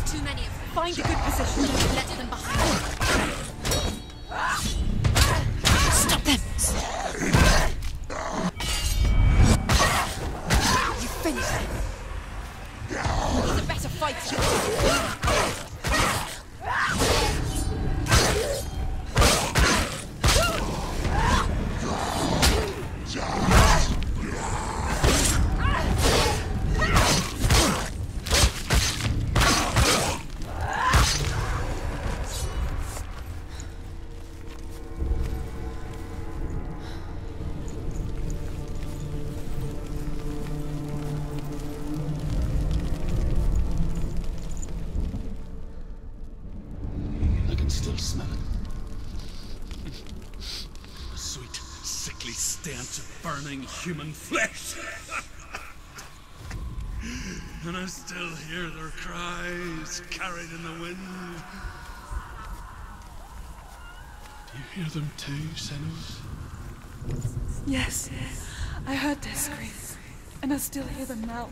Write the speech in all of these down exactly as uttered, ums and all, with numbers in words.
Too many of them. Find a good position. Don't let them behind. Stop them! You finished him. He's a better fighter. Still smell it. A sweet, sickly stench of burning human flesh. And I still hear their cries carried in the wind. Do you hear them too, Senua? Yes, I heard their screams, and I still hear them now.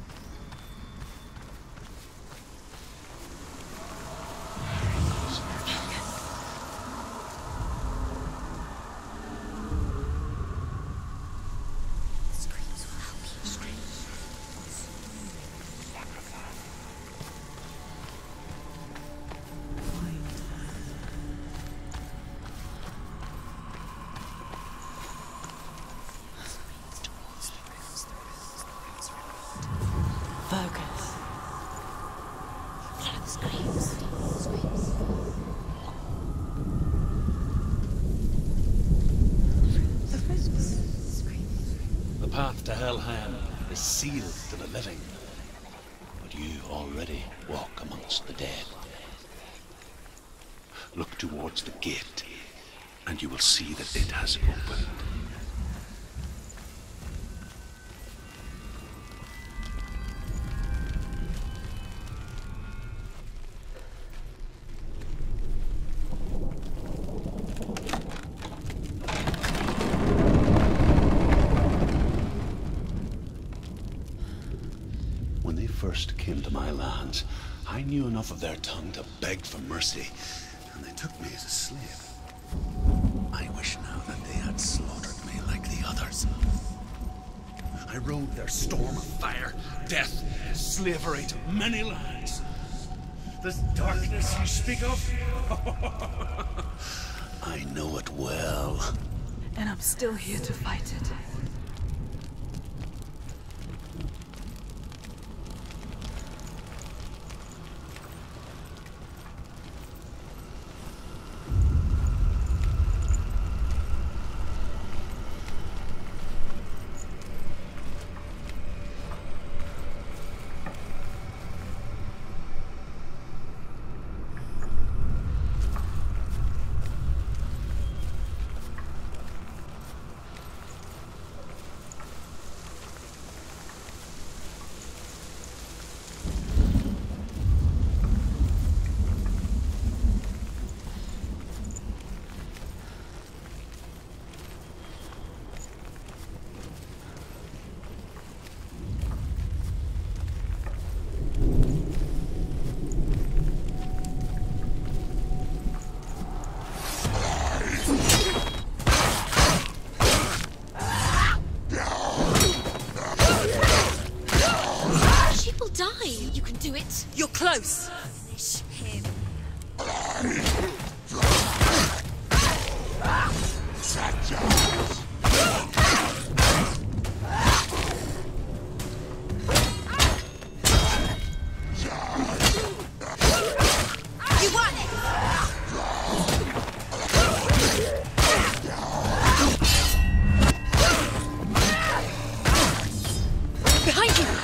Focus. Follow the screams. Screams. The friends. Screams. The path to Helheim is sealed to the living, but you already walk amongst the dead. Look towards the gate, and you will see that it has opened. When they first came to my lands, I knew enough of their tongue to beg for mercy, and they took me as a slave. I wish now that they had slaughtered me like the others. I rode their storm of fire, death, slavery to many lands. This darkness you speak of, I know it well. And I'm still here to fight it. Do it. You're close. Finish him. You won it. Behind you.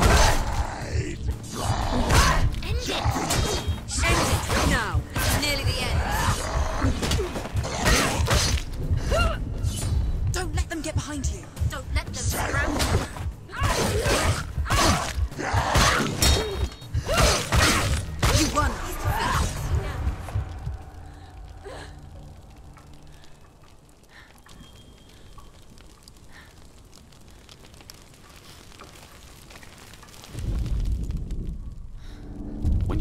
End it! End it! Now! It's nearly the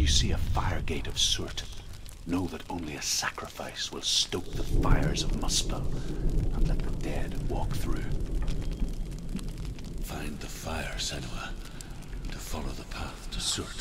see a fire gate of Surt, know that only a sacrifice will stoke the fires of Muspel and let the dead walk through. Find the fire, Senua, to follow the path to Surt.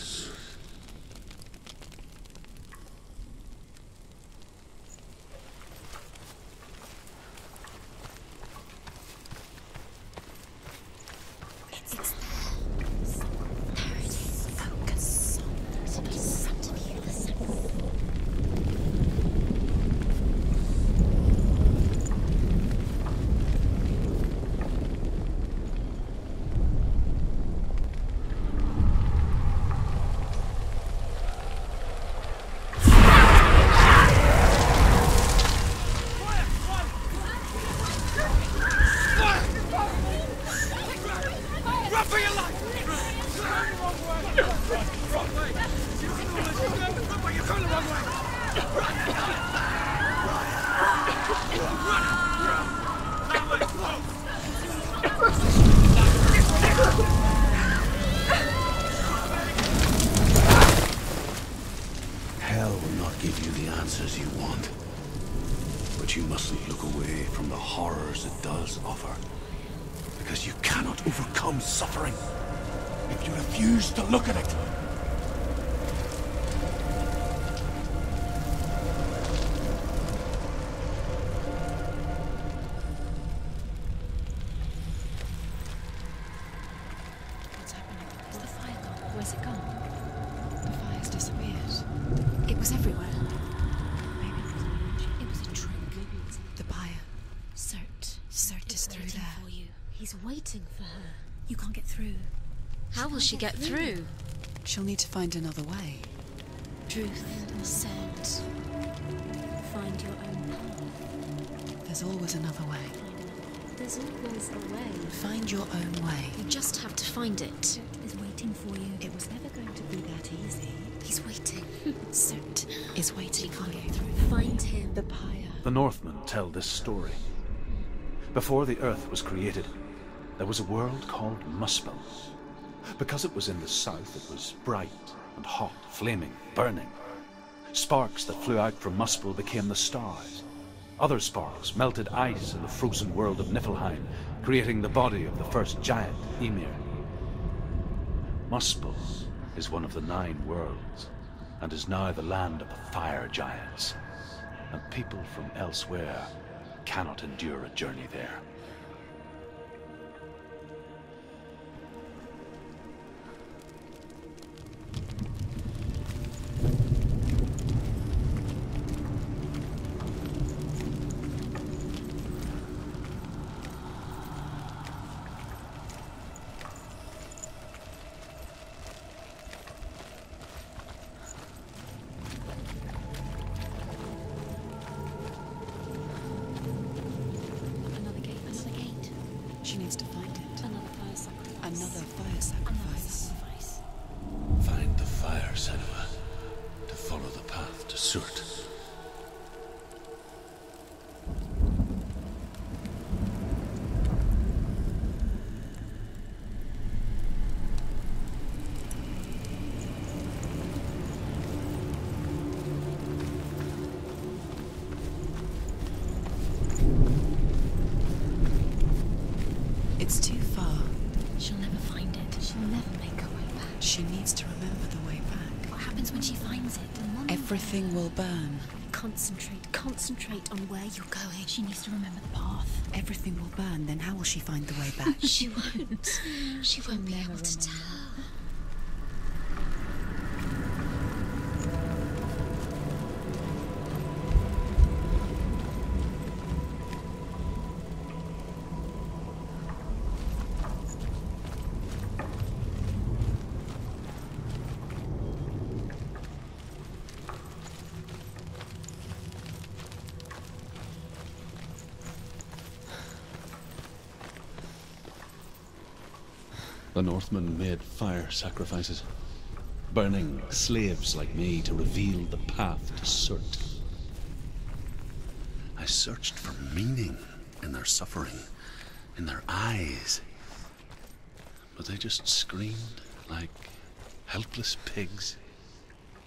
Hell will not give you the answers you want. But you mustn't look away from the horrors it does offer. Because you cannot overcome suffering if you refuse to look at it. What's happening? Is the fire gone? Where's it gone? The fire's disappeared. It was everywhere. Maybe it was an illusion. It was a trick. Maybe it's the pyre. Surt. Surt is through there. For you. He's waiting for her. You can't get through. How will she get through? She'll need to find another way. Truth said, find your own path. There's always another way. There's always a way. Find your own way. You just have to find it. Surt is waiting for you. It was never going to be that easy. He's waiting. Surt Is waiting for you. Find him. The pyre. The Northmen tell this story. Before the Earth was created, there was a world called Muspel. Because it was in the south, it was bright and hot, flaming, burning. Sparks that flew out from Muspel became the stars. Other sparks melted ice in the frozen world of Niflheim, creating the body of the first giant, Ymir. Muspel is one of the nine worlds, and is now the land of the fire giants. And people from elsewhere cannot endure a journey there. Another gate. Another gate. She needs to find it. Another fire sacrifice. Another fire Another sacrifice. sacrifice. Find the fire, Senua, to follow the path to Surt. It's too far. She'll never find it. She'll never make her way back. She needs to remember the way back. What happens when she finds it? The moment Everything will burn. Concentrate. Concentrate on where you're going. She needs to remember the path. Everything will burn, then how will she find the way back? She won't. She won't be able to tell. The Northmen made fire sacrifices, burning slaves like me to reveal the path to Surt. I searched for meaning in their suffering, in their eyes, but they just screamed like helpless pigs.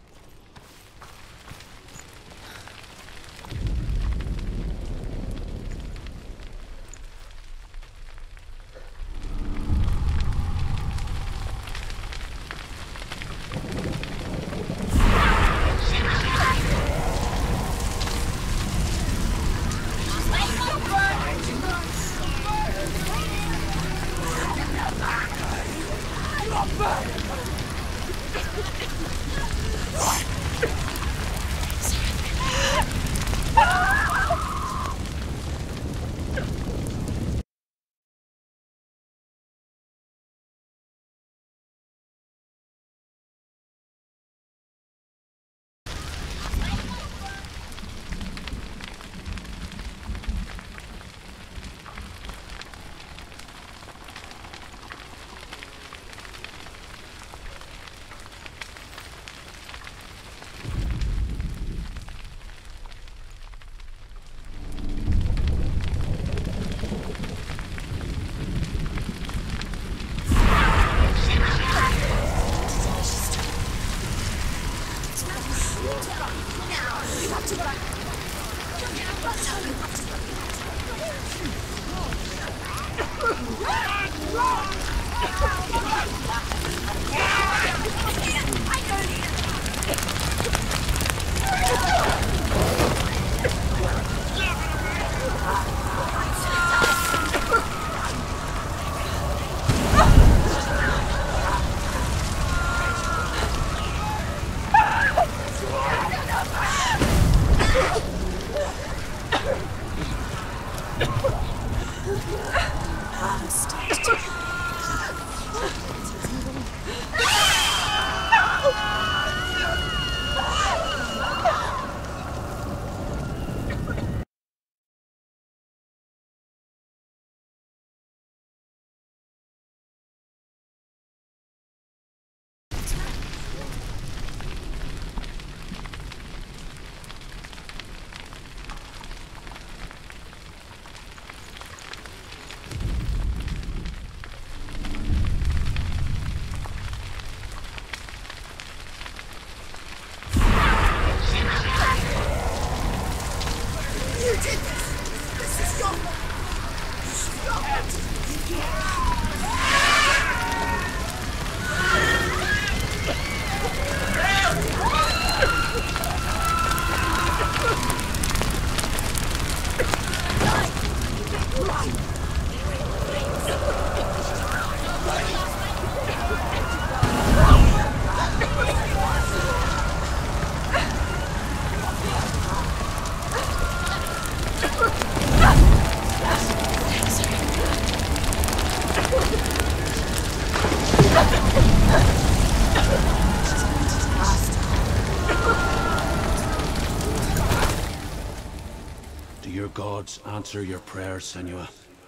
Do your gods answer your prayers, Senua?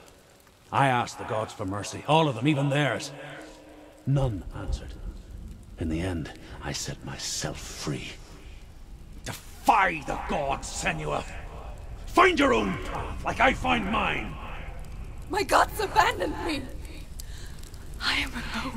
I asked the gods for mercy, all of them, even theirs. None answered. In the end, I set myself free. Defy the gods, Senua! Find your own path, like I find mine! My gods abandoned me! I am alone.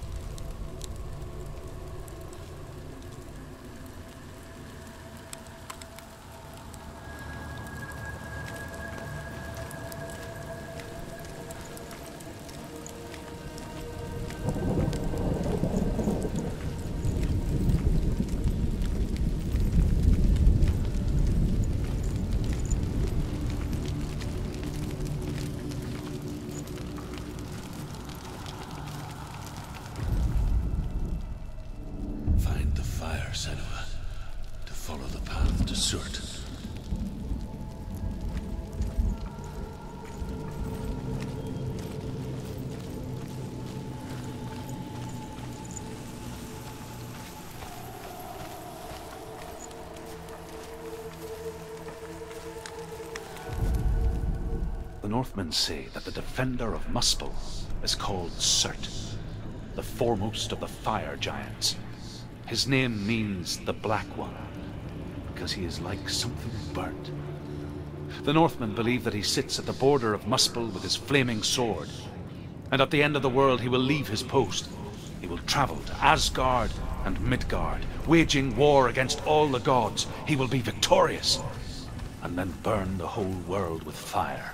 Senua, to follow the path to Surt. The Northmen say that the defender of Muspel is called Surt, the foremost of the fire giants. His name means the Black One, because he is like something burnt. The Northmen believe that he sits at the border of Muspel with his flaming sword, and at the end of the world he will leave his post. He will travel to Asgard and Midgard, waging war against all the gods. He will be victorious, and then burn the whole world with fire.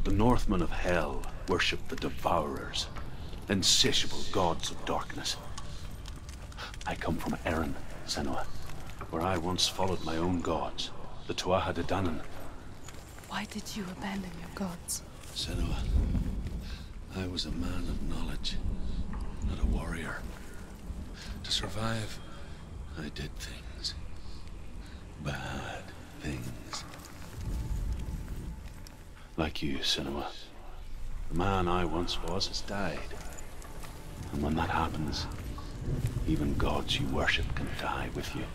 The Northmen of Hell worship the Devourers, insatiable gods of darkness. I come from Erin, Senua, where I once followed my own gods, the Tuatha De Danann. Why did you abandon your gods? Senua, I was a man of knowledge, not a warrior. To survive, I did things. Bad things. Like you, Senua. The man I once was has died. And when that happens, even gods you worship can die with you.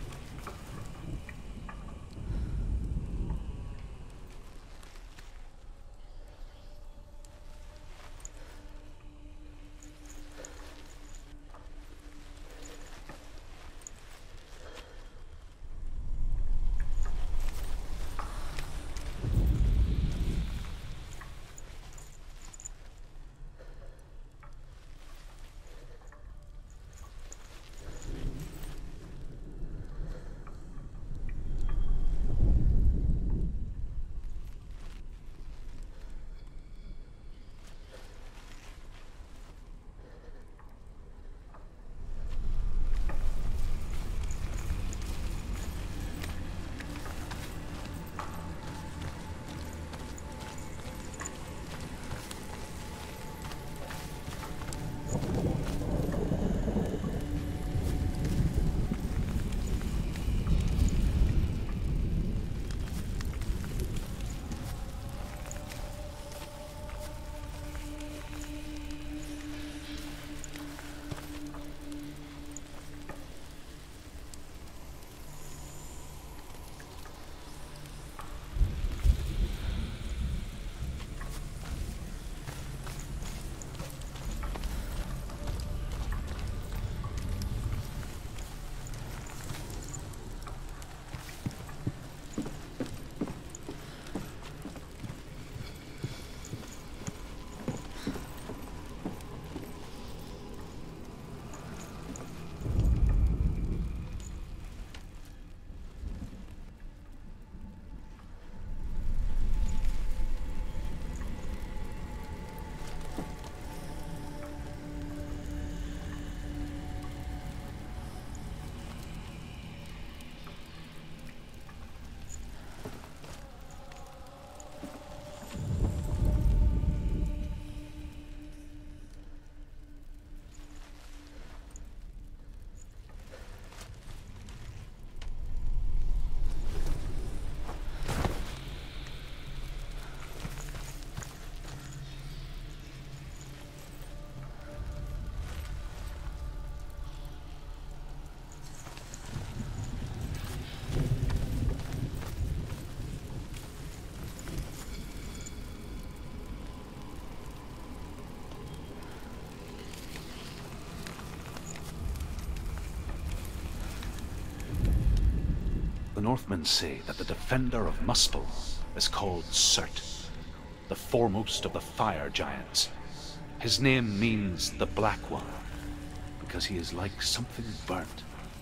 The Northmen say that the defender of Muspel is called Surt, the foremost of the fire giants. His name means the Black One, because he is like something burnt.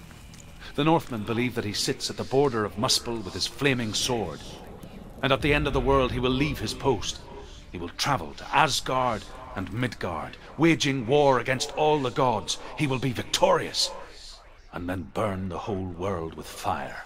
The Northmen believe that he sits at the border of Muspel with his flaming sword, and at the end of the world he will leave his post. He will travel to Asgard and Midgard, waging war against all the gods. He will be victorious, and then burn the whole world with fire.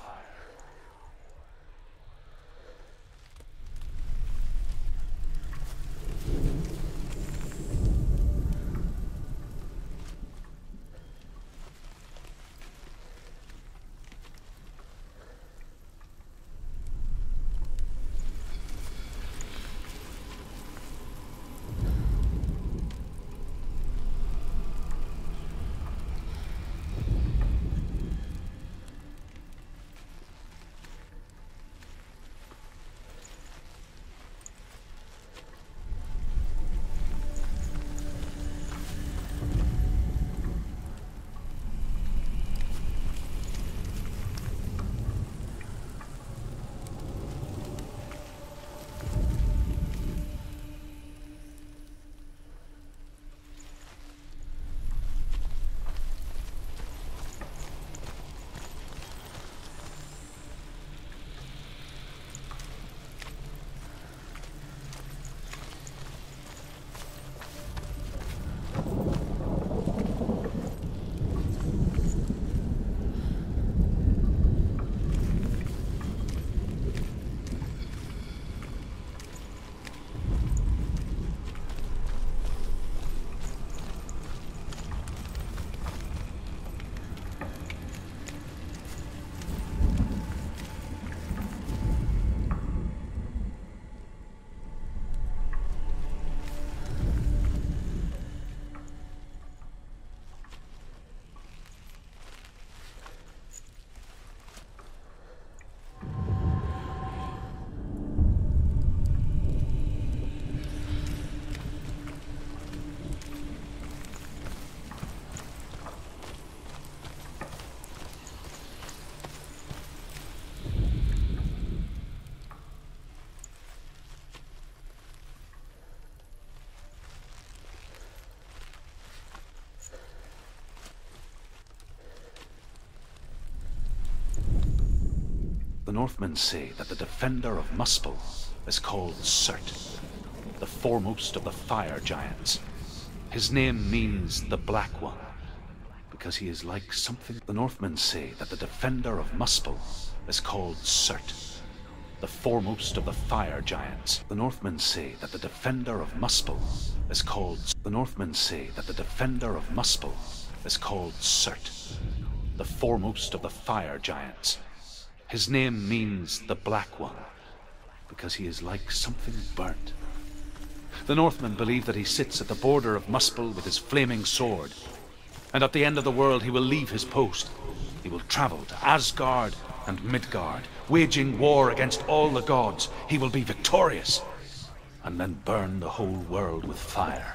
Northmen say that the defender of Muspel is called Surt, the foremost of the fire giants. His name means the Black One, because he is like something. The Northmen say that the defender of Muspel is called Surt, the foremost of the fire giants. The Northmen say that the defender of Muspel is called. The Northmen say that the defender of Muspel is called Surt, the foremost of the fire giants. His name means the Black One, because he is like something burnt. The Northmen believe that he sits at the border of Muspel with his flaming sword, and at the end of the world he will leave his post. He will travel to Asgard and Midgard, waging war against all the gods. He will be victorious, and then burn the whole world with fire.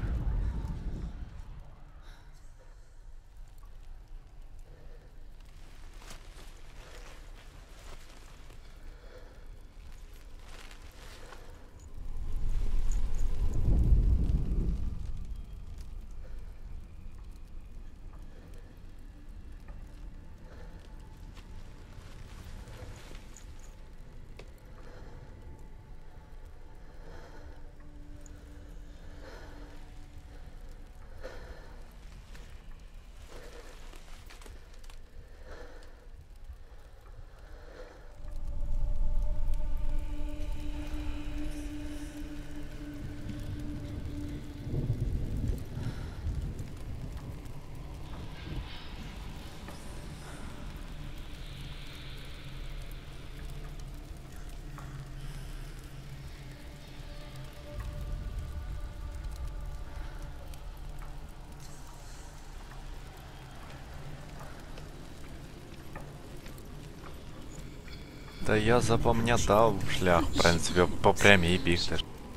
Та я запам'ятав шлях, в принципі, по прямій бігти.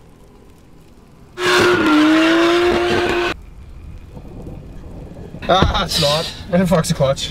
Ah, snart. Hvad er det Foxy Quatch?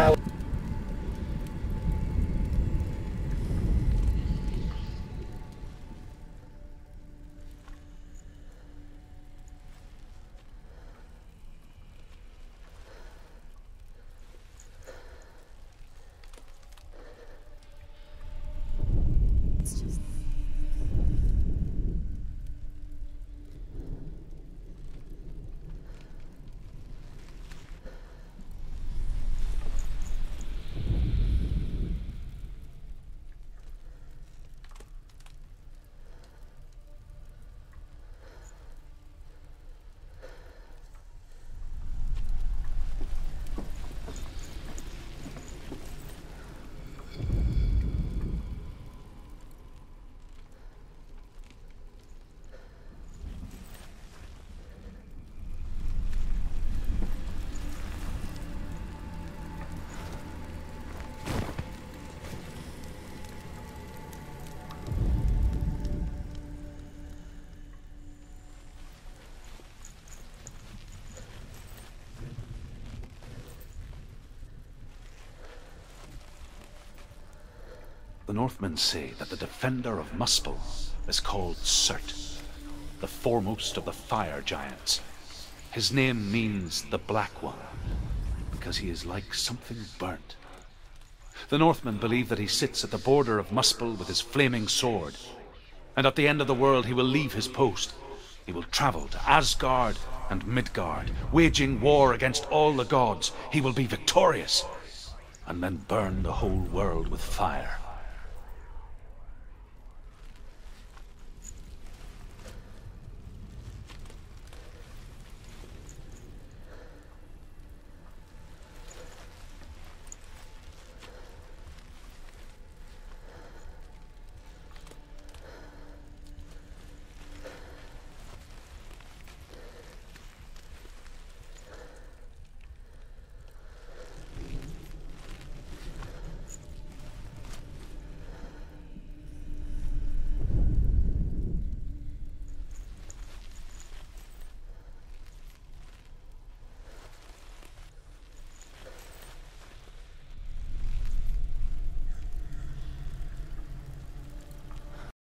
The Northmen say that the defender of Muspel is called Surt, the foremost of the fire giants. His name means the Black One, because he is like something burnt. The Northmen believe that he sits at the border of Muspel with his flaming sword, and at the end of the world he will leave his post. He will travel to Asgard and Midgard, waging war against all the gods. He will be victorious, and then burn the whole world with fire.